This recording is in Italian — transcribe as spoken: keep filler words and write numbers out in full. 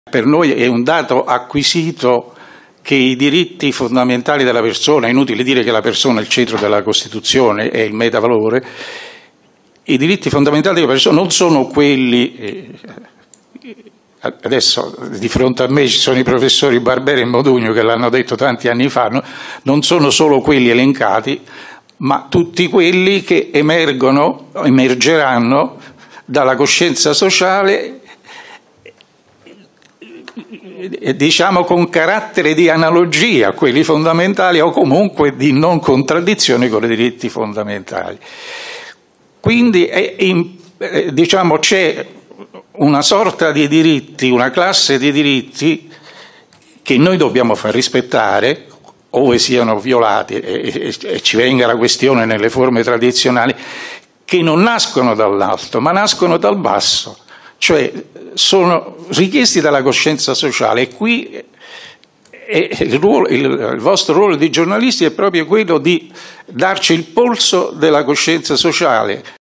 Per noi è un dato acquisito che i diritti fondamentali della persona, è inutile dire che la persona è il centro della Costituzione, è il metavalore, i diritti fondamentali della persona non sono quelli, eh, adesso di fronte a me ci sono i professori Barbera e Modugno che l'hanno detto tanti anni fa, no? Non sono solo quelli elencati, ma tutti quelli che emergono, emergeranno dalla coscienza sociale, diciamo con carattere di analogia a quelli fondamentali o comunque di non contraddizione con i diritti fondamentali. Quindi è in, diciamo, c'è una sorta di diritti, una classe di diritti che noi dobbiamo far rispettare ove siano violati e, e, e ci venga la questione nelle forme tradizionali, che non nascono dall'alto ma nascono dal basso, cioè sono richiesti dalla coscienza sociale. E qui è il, ruolo, il, il vostro ruolo di giornalisti è proprio quello di darci il polso della coscienza sociale.